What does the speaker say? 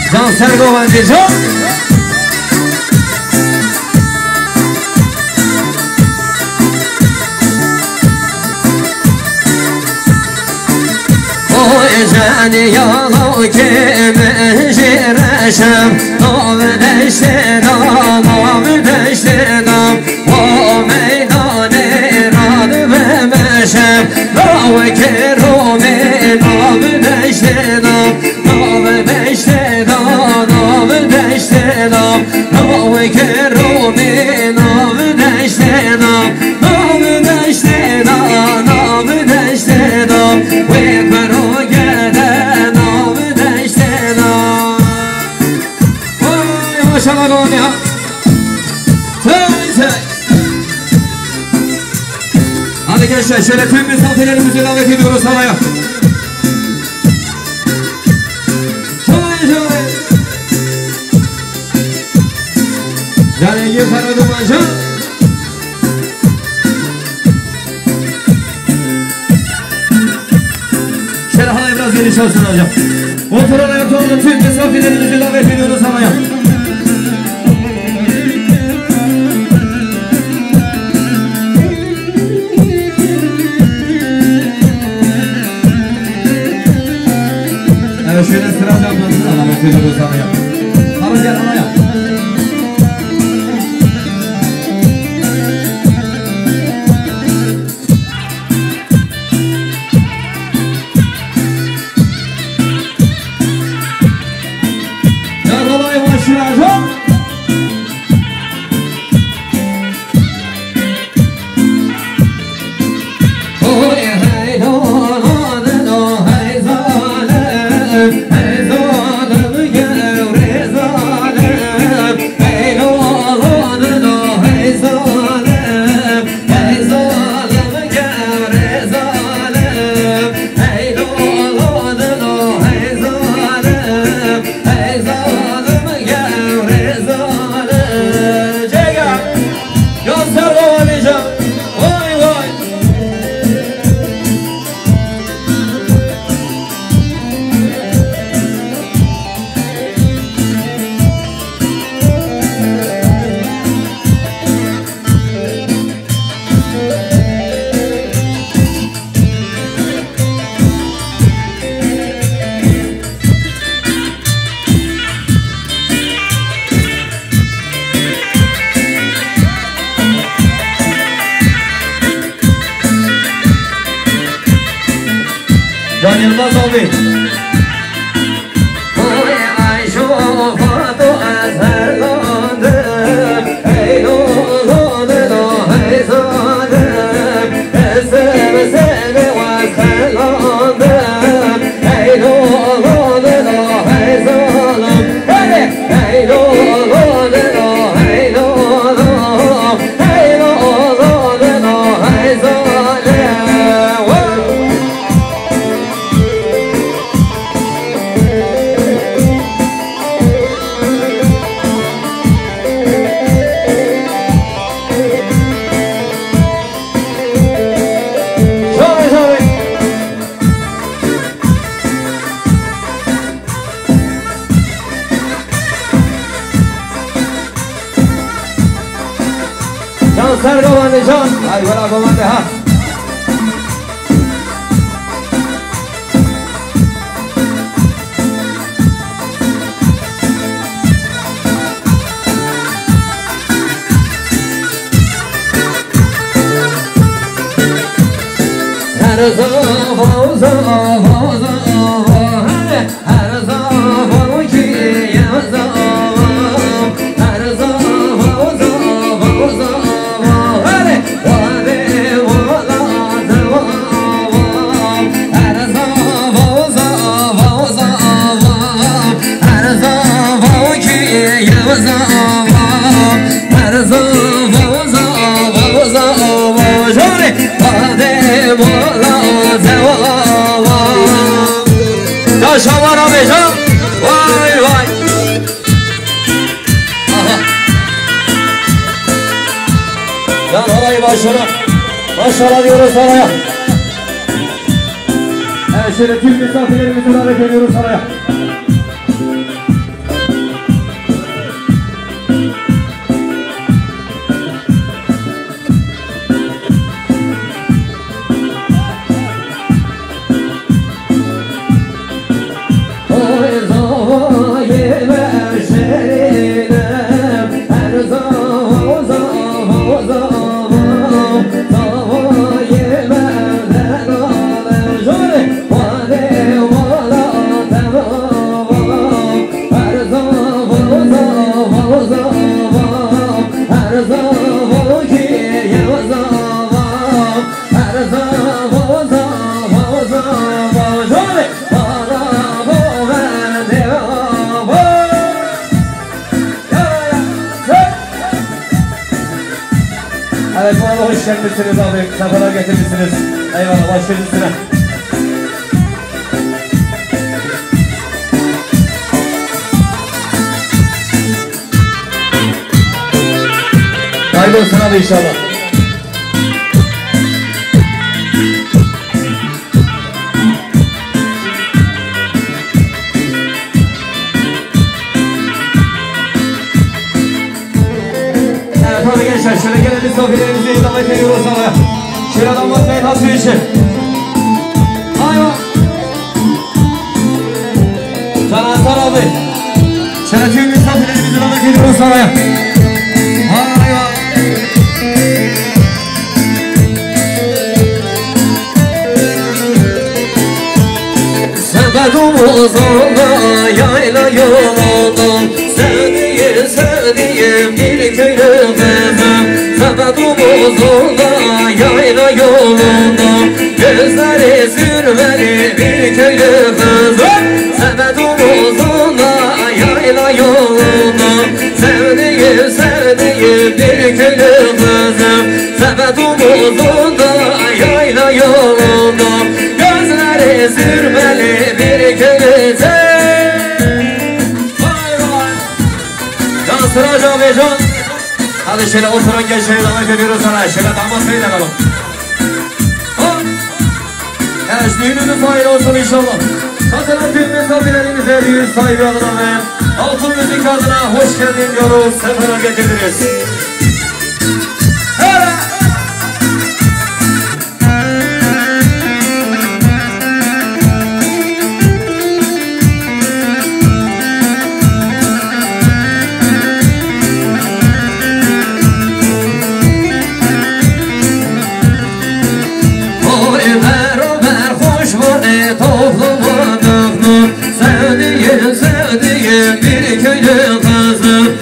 Can Sergovancı can. Oy yalı kimi şireşem Nav deştinam O meydanı rad bemeşem Nav kerumi nav deştinam Nav deştinam Nav kerumi nav deştinam Nav deştinam Ve ya. Hadi gençler şöyle tüm misafirlerimizi davet ediyoruz havaya. Şöyle. Canegi Karadumanca. Şöyle havaya biraz geniş olsun hocam. Oturan ayakta olan tüm misafirlerimizi davet ediyoruz havaya. Şöyle sıra canlısına davet ediyoruz havaya. Hadi gel havaya. Ya kolay başlayacağım. Can Yılmaz abi. Oy Ayşo Fatu eserlandım Ey oğlanım ey zalim Esem seni eserlandım Ey oğlanım ey zalim Ey oğlanım ey oğlanım Ey oğlanım ey zalim Can Sergovancı can. Hadi bravo mande ha. Her zaman her zaman ki yazam her zaman Şaban abi can. Vay vay. Aha. Can orayı başlara diyoruz oraya. Evet şöyle tüm misafirlerimizi davet ediyoruz oraya. gelmişsiniz abi, sefalar getirmişsiniz. Eyvallah, başlayın üstüne. Hayırlı olsun abi inşallah. Evet hadi gençler, şöyle gelen misafirlerimizi davet ediyoruz sana. Şöyle damat beyin hasbı için. Hayvan. Sana Hasan abi. Şöyle tüm misafirlerimizi davet ediyoruz sana. Hayvan. Sebedumuzda yayla yolunda sevdiğim bir köylü kızım. Sebedumuzda yayla yolunda gözleri sürmeli bir köylü kızım. Sebedumuzda yayla yolunda sevdiğim bir köylü kızım. Sebedumuzda yayla yolunda gözleri sürmeli bir köylü kızım. Sıra Cabecan. Hadi şöyle oturan gençleri davet ediyoruz sana. Şöyle damat beyle kalın. Evet, düğününüz hayırlı olsun inşallah. Katılan tüm misafirlerimize düğün sahibi adına ve altın müzik adına hoş geldin diyoruz. Seferler getirdiniz. Sevdiğim bir köylü kızım.